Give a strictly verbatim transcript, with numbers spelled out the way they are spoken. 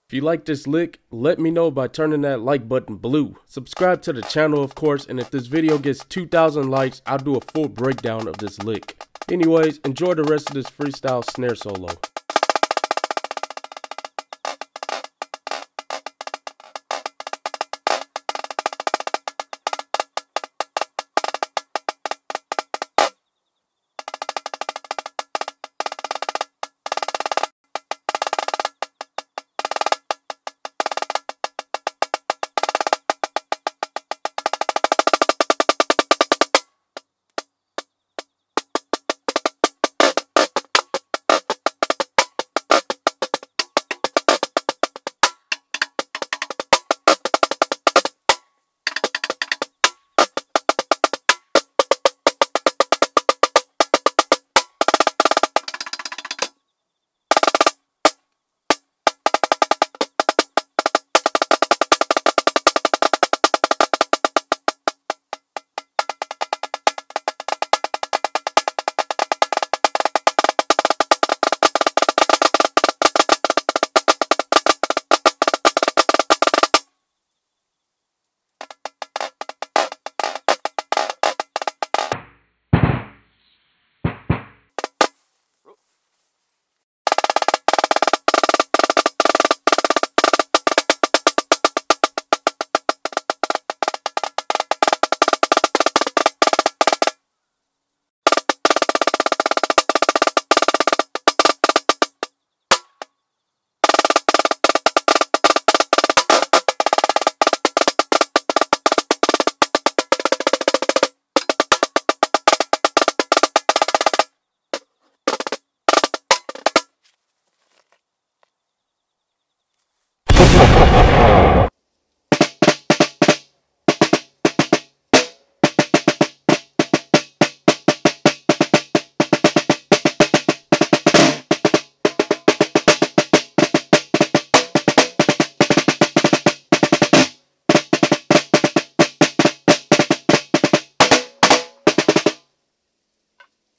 If you like this lick, let me know by turning that like button blue. Subscribe to the channel, of course, and if this video gets two thousand likes, I'll do a full breakdown of this lick. Anyways, enjoy the rest of this freestyle snare solo.